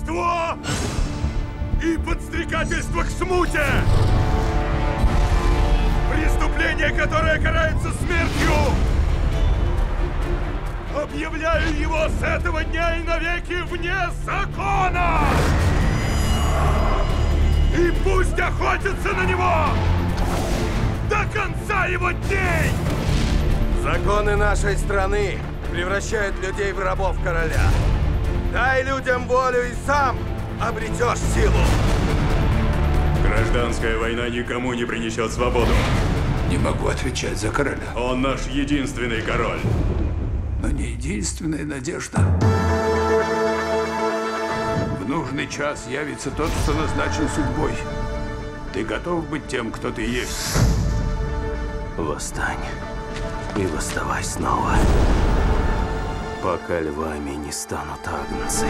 воровство и подстрекательство к смуте. Преступление, которое карается смертью. Объявляю его с этого дня и навеки вне закона! И пусть охотятся на него до конца его дней! Законы нашей страны превращают людей в рабов короля. Дай людям волю и сам обретешь силу. Гражданская война никому не принесет свободу. Не могу отвечать за короля. Он наш единственный король. Но не единственная надежда. В нужный час явится тот, кто назначен судьбой. Ты готов быть тем, кто ты есть? Восстань и восставай снова, пока львами не станут агнцы.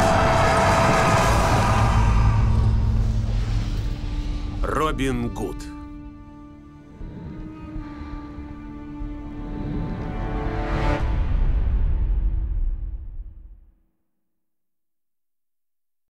Робин Гуд.